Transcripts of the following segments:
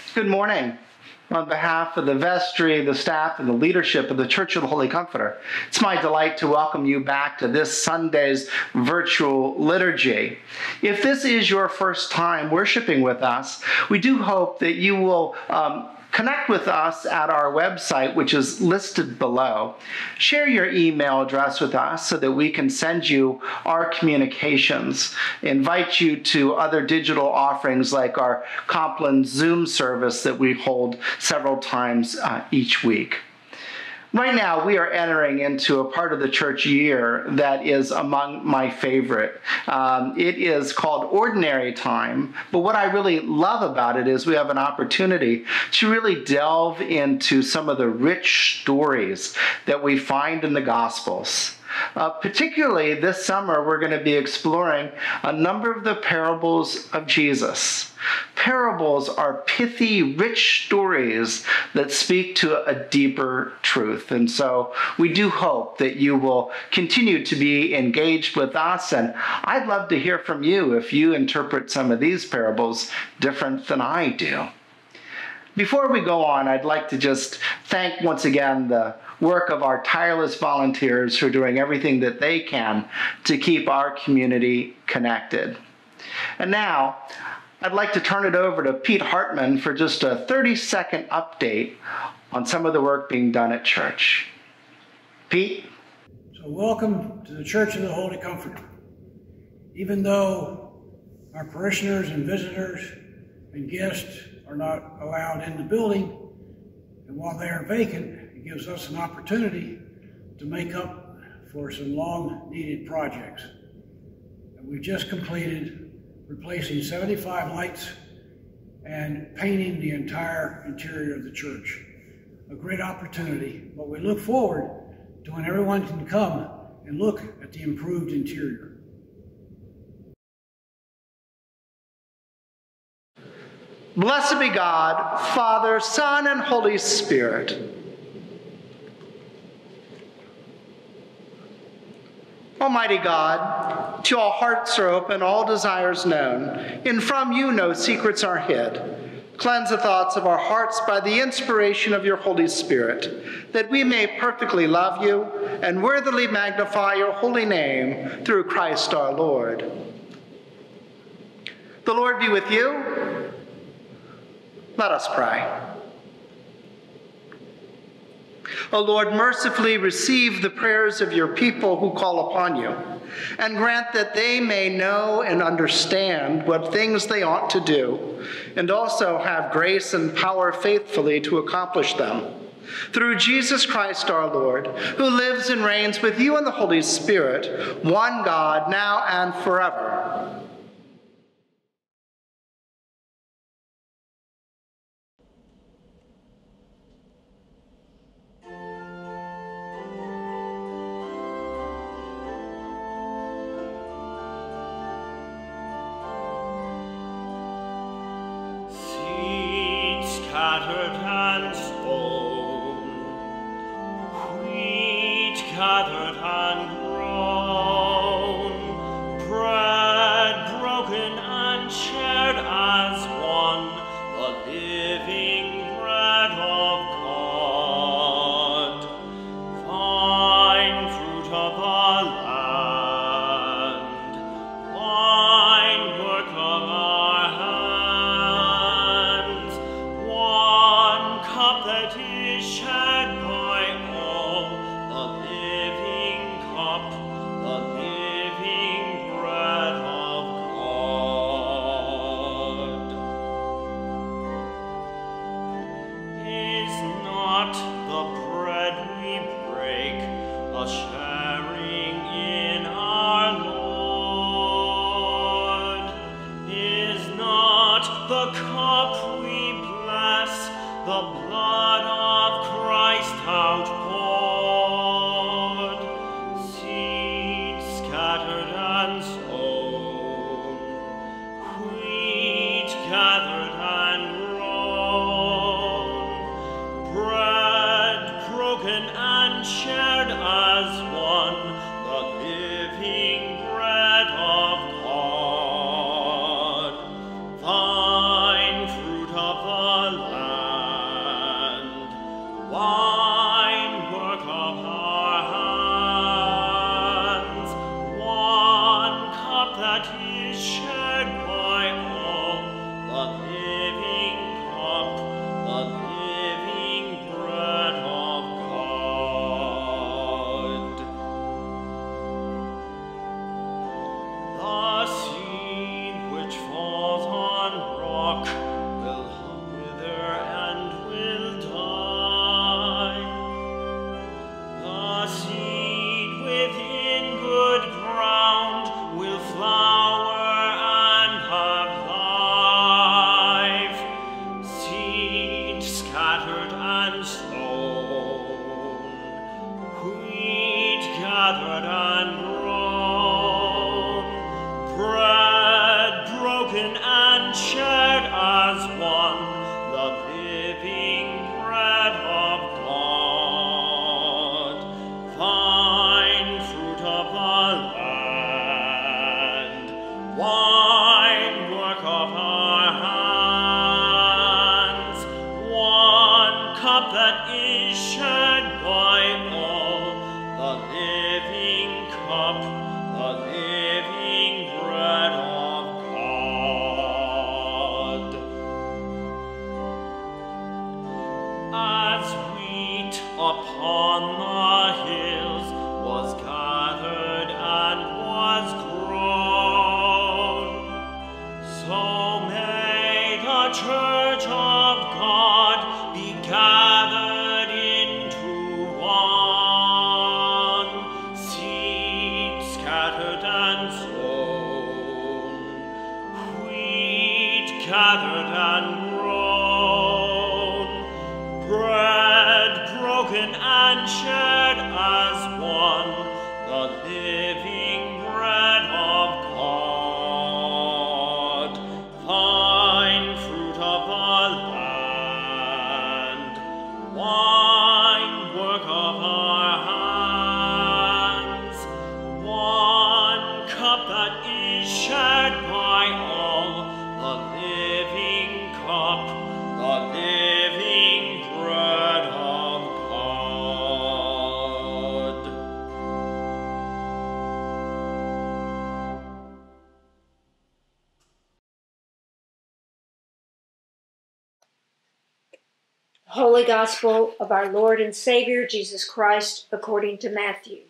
Good morning. On behalf of the vestry, the staff, and the leadership of the Church of the Holy Comforter, it's my delight to welcome you back to this Sunday's virtual liturgy. If this is your first time worshiping with us, we do hope that you will connect with us at our website, which is listed below. Share your email address with us so that we can send you our communications. Invite you to other digital offerings like our Compline Zoom service that we hold several times each week. Right now, we are entering into a part of the church year that is among my favorite. It is called Ordinary Time, but what I really love about it is we have an opportunity to really delve into some of the rich stories that we find in the Gospels. Particularly this summer, we're going to be exploring a number of the parables of Jesus. Parables are pithy, rich stories that speak to a deeper truth. And so we do hope that you will continue to be engaged with us. And I'd love to hear from you if you interpret some of these parables different than I do. Before we go on, I'd like to just thank once again the work of our tireless volunteers who are doing everything that they can to keep our community connected. And now, I'd like to turn it over to Pete Hartman for just a 30-second update on some of the work being done at church. Pete? So welcome to the Church of the Holy Comforter. Even though our parishioners and visitors and guests are not allowed in the building, and while they are vacant, it gives us an opportunity to make up for some long-needed projects. And we've just completed replacing 75 lights and painting the entire interior of the church. A great opportunity, but we look forward to when everyone can come and look at the improved interior. Blessed be God, Father, Son, and Holy Spirit. Almighty God, to all hearts are open, all desires known, and from you no secrets are hid. Cleanse the thoughts of our hearts by the inspiration of your Holy Spirit, that we may perfectly love you and worthily magnify your holy name through Christ our Lord. The Lord be with you. Let us pray. O Lord, mercifully receive the prayers of your people who call upon you, and grant that they may know and understand what things they ought to do, and also have grace and power faithfully to accomplish them. Through Jesus Christ our Lord, who lives and reigns with you in the Holy Spirit, one God, now and forever. Scattered and sown, wheat gathered and grown, bread broken and shared as one, the living bread of God, vine fruit of the land, vine work of our hands, one cup that is shed by all, the living cup, the living bread of God. Is not the bread we break a sharing in our Lord? Is not the cup we bless the blood of Christ outpoured? Seed scattered and sown, wheat gathered and grown, bread broken and shared as one, the living bread of God, vine fruit of the Wine work of our hands, one cup that is shared by all, the living cup, the living bread of God. The seed which falls on rock will wither and will die. The seed within good ground will flower and have life. Seed scattered and sown, wheat gathered and grown, bread broken and shared as one, the living bread of God, vine fruit of the land, wine work of our hands, one cup that is shared by all, the living cup, the living bread of God. As wheat upon the hills was gathered and was grown, so may the church of God be gathered into one, seed scattered and sown, wheat gathered and grown, bread broken and shared as one, the living bread of God, vine fruit of the land, wine work of our hands, one cup that is shared by all, the living cup, the living bread of God. Holy Gospel of our Lord and Savior Jesus Christ according to Matthew.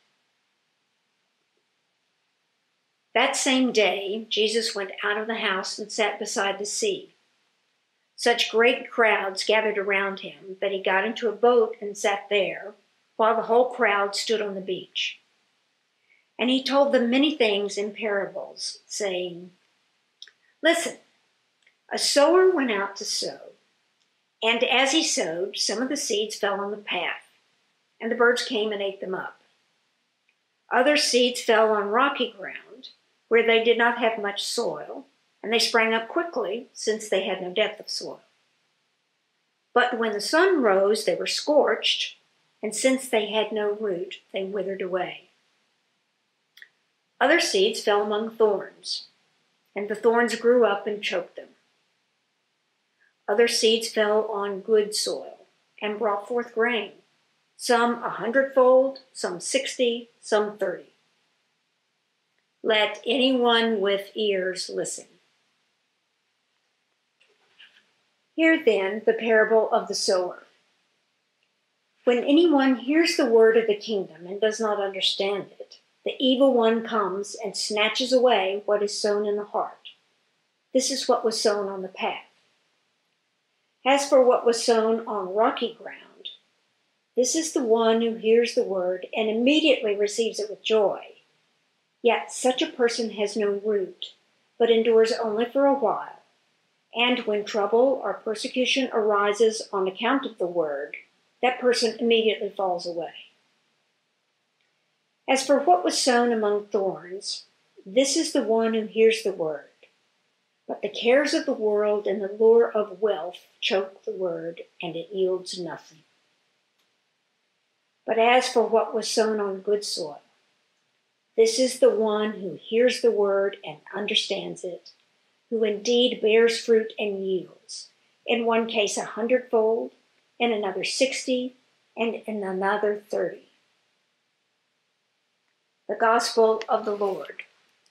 That same day, Jesus went out of the house and sat beside the sea. Such great crowds gathered around him that he got into a boat and sat there, while the whole crowd stood on the beach. And he told them many things in parables, saying, "Listen, a sower went out to sow. And as he sowed, some of the seeds fell on the path, and the birds came and ate them up. Other seeds fell on rocky ground, where they did not have much soil, and they sprang up quickly, since they had no depth of soil. But when the sun rose, they were scorched, and since they had no root, they withered away. Other seeds fell among thorns, and the thorns grew up and choked them. Other seeds fell on good soil and brought forth grain, some 100-fold, some 60, some 30. Let anyone with ears listen." Hear then the parable of the sower. When anyone hears the word of the kingdom and does not understand it, the evil one comes and snatches away what is sown in the heart. This is what was sown on the path. As for what was sown on rocky ground, this is the one who hears the word and immediately receives it with joy. Yet such a person has no root, but endures only for a while. And when trouble or persecution arises on account of the word, that person immediately falls away. As for what was sown among thorns, this is the one who hears the word. But the cares of the world and the lure of wealth choke the word, and it yields nothing. But as for what was sown on good soil, this is the one who hears the word and understands it, who indeed bears fruit and yields, in one case 100-fold, in another 60, and in another 30. The Gospel of the Lord.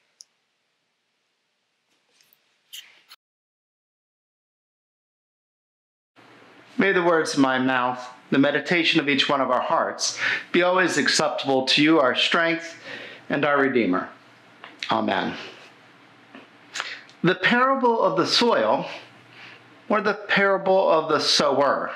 May the words of my mouth, the meditation of each one of our hearts, be always acceptable to you, our strength and our Redeemer. Amen. The parable of the soil, or the parable of the sower.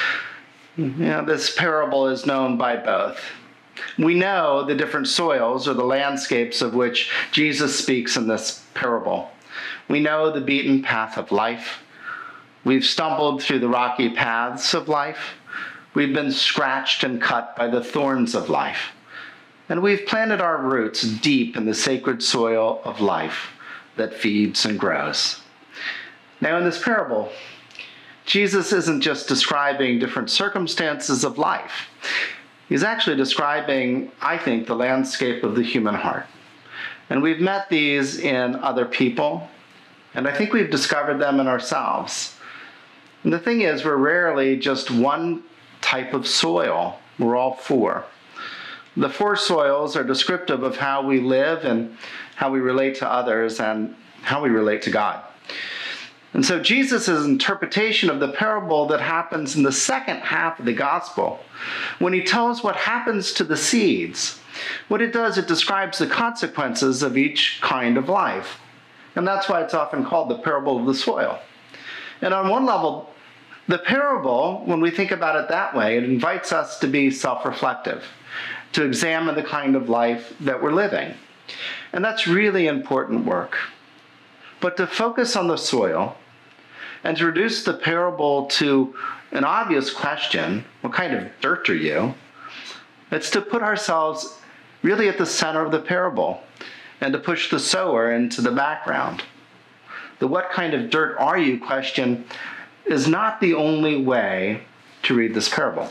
This parable is known by both. We know the different soils or the landscapes of which Jesus speaks in this parable. We know the beaten path of life. We've stumbled through the rocky paths of life. We've been scratched and cut by the thorns of life. And we've planted our roots deep in the sacred soil of life that feeds and grows. Now, in this parable, Jesus isn't just describing different circumstances of life. He's actually describing, I think, the landscape of the human heart. And we've met these in other people, and I think we've discovered them in ourselves. And the thing is, we're rarely just one type of soil. We're all four. The four soils are descriptive of how we live and how we relate to others and how we relate to God. And so Jesus' interpretation of the parable that happens in the second half of the gospel, when he tells what happens to the seeds, what it does, it describes the consequences of each kind of life. And that's why it's often called the parable of the soil. And on one level, the parable, when we think about it that way, it invites us to be self-reflective, to examine the kind of life that we're living. And that's really important work. But to focus on the soil and to reduce the parable to an obvious question, what kind of dirt are you? It's to put ourselves really at the center of the parable and to push the sower into the background. The what kind of dirt are you question is not the only way to read this parable.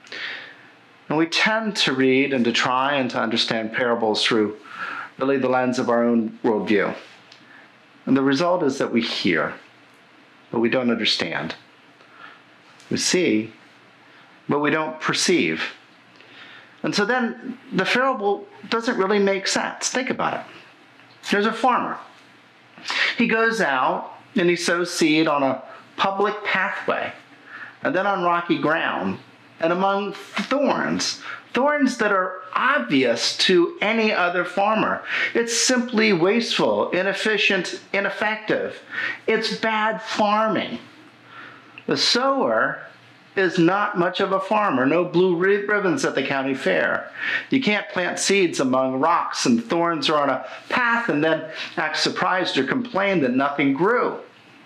And we tend to read and to try and to understand parables through really the lens of our own worldview. And the result is that we hear, but we don't understand. We see, but we don't perceive. And so then the parable doesn't really make sense. Think about it. There's a farmer. He goes out and he sows seed on a public pathway, and then on rocky ground, and among thorns that are obvious to any other farmer. It's simply wasteful, inefficient, ineffective. It's bad farming. The sower is not much of a farmer. No blue ribbons at the county fair. You can't plant seeds among rocks and thorns or on a path and then act surprised or complain that nothing grew.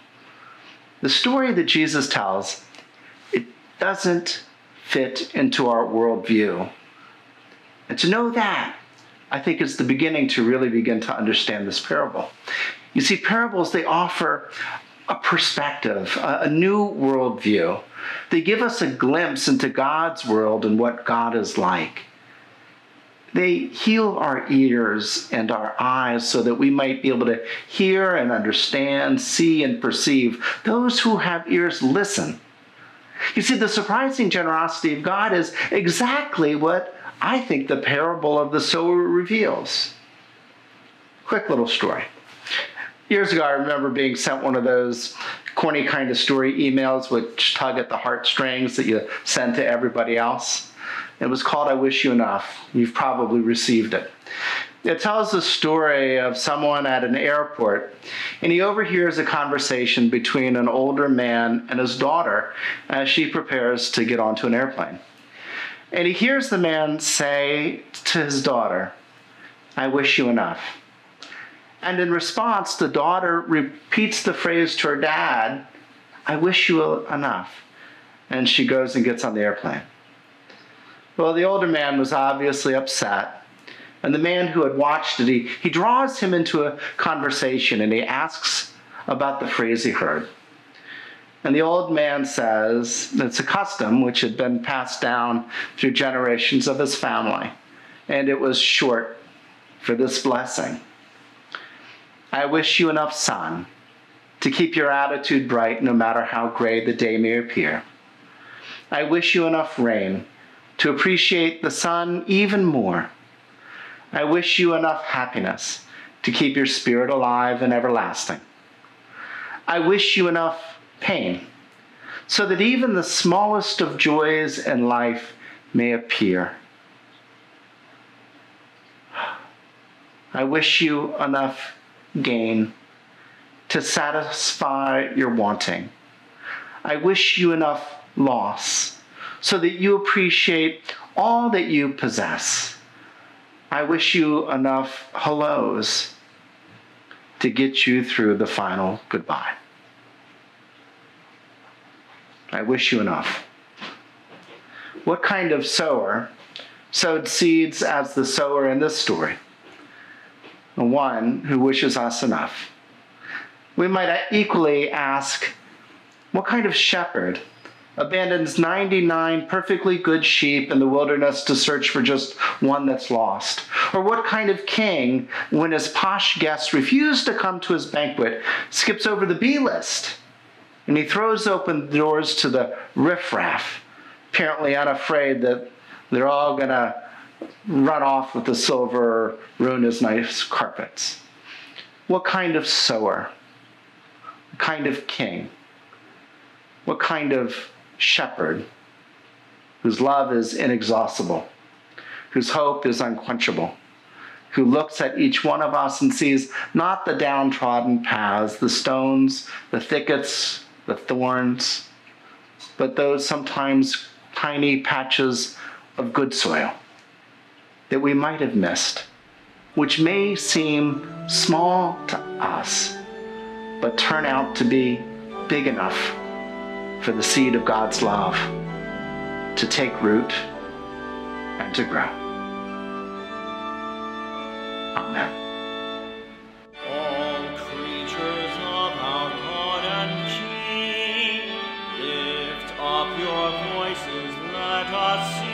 The story that Jesus tells, it doesn't fit into our worldview. And to know that, I think, is the beginning to really begin to understand this parable. You see, parables, they offer a perspective, a new worldview. They give us a glimpse into God's world and what God is like. They heal our ears and our eyes so that we might be able to hear and understand, see and perceive. Those who have ears, listen. You see, the surprising generosity of God is exactly what I think the parable of the sower reveals. Quick little story. Years ago, I remember being sent one of those corny kind of story emails which tug at the heartstrings that you send to everybody else. It was called I Wish You Enough. You've probably received it. It tells the story of someone at an airport, and he overhears a conversation between an older man and his daughter as she prepares to get onto an airplane. And he hears the man say to his daughter, "I wish you enough." And in response, the daughter repeats the phrase to her dad, "I wish you enough." And she goes and gets on the airplane. Well, the older man was obviously upset. And the man who had watched it, he draws him into a conversation and he asks about the phrase he heard. And the old man says it's a custom which had been passed down through generations of his family. And it was short for this blessing. "I wish you enough sun to keep your attitude bright no matter how gray the day may appear. I wish you enough rain to appreciate the sun even more. I wish you enough happiness to keep your spirit alive and everlasting. I wish you enough pain so that even the smallest of joys in life may appear. I wish you enough gain to satisfy your wanting. I wish you enough loss so that you appreciate all that you possess. I wish you enough hellos to get you through the final goodbye. I wish you enough. What kind of sower sowed seeds as the sower in this story? One who wishes us enough. We might equally ask, what kind of shepherd abandons 99 perfectly good sheep in the wilderness to search for just one that's lost? Or what kind of king, when his posh guests refuse to come to his banquet, skips over the B list and he throws open the doors to the riffraff, apparently unafraid that they're all going to run off with the silver or ruin his nice carpets? What kind of sower? What kind of king? What kind of shepherd whose love is inexhaustible, whose hope is unquenchable, who looks at each one of us and sees not the downtrodden paths, the stones, the thickets, the thorns, but those sometimes tiny patches of good soil that we might have missed, which may seem small to us, but turn out to be big enough for the seed of God's love to take root and to grow. Amen. All creatures of our God and King, lift up your voices, let us sing.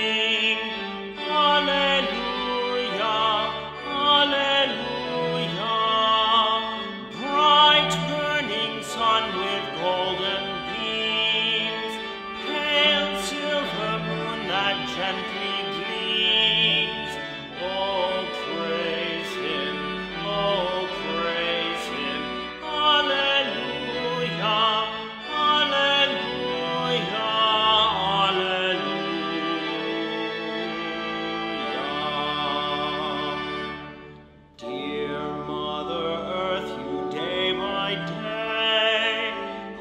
Alleluia, alleluia. Bright burning sun with golden beams, pale silver moon that gently gleams. Oh, praise him, oh, praise him. Alleluia, alleluia, alleluia. Dear Mother Earth, you day by day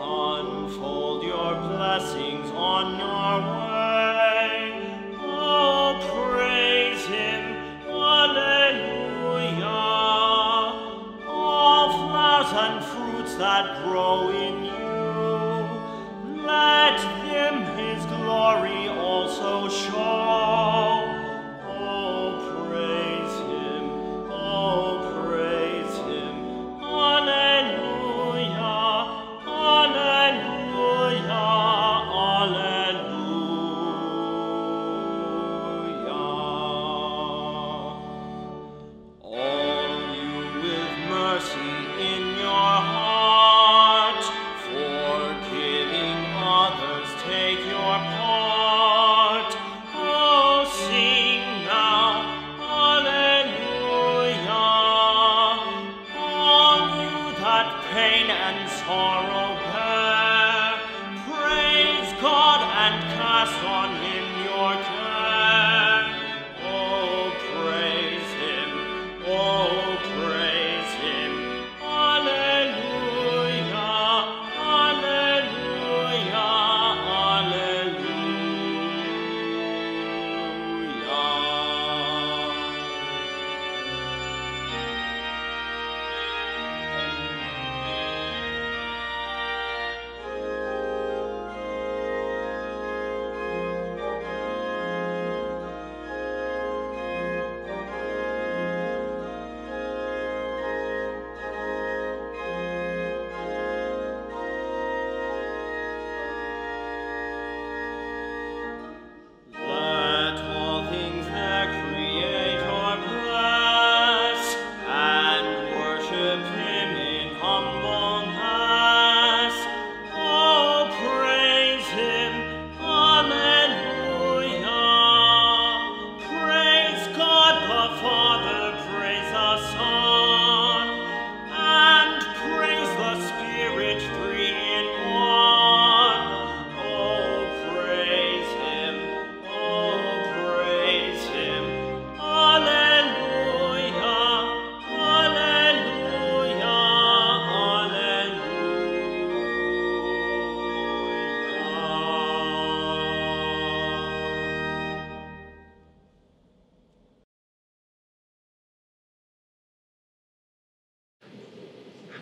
unfold your blessings on our way. Oh,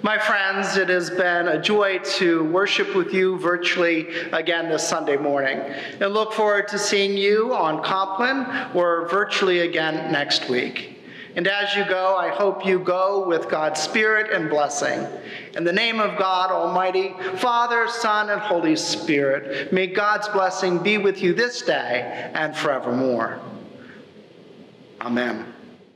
My friends, it has been a joy to worship with you virtually again this Sunday morning, and look forward to seeing you on Compline or virtually again next week. And as you go, I hope you go with God's Spirit and blessing. In the name of God Almighty, Father, Son, and Holy Spirit, may God's blessing be with you this day and forevermore. Amen.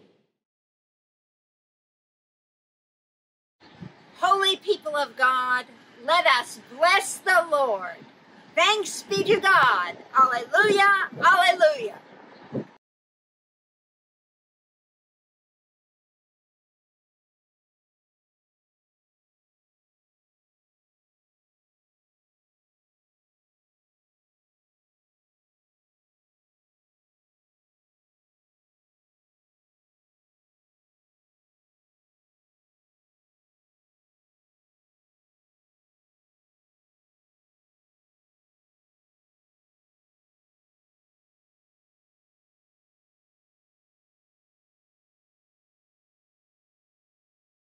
Holy people of God, let us bless the Lord. Thanks be to God. Alleluia, alleluia.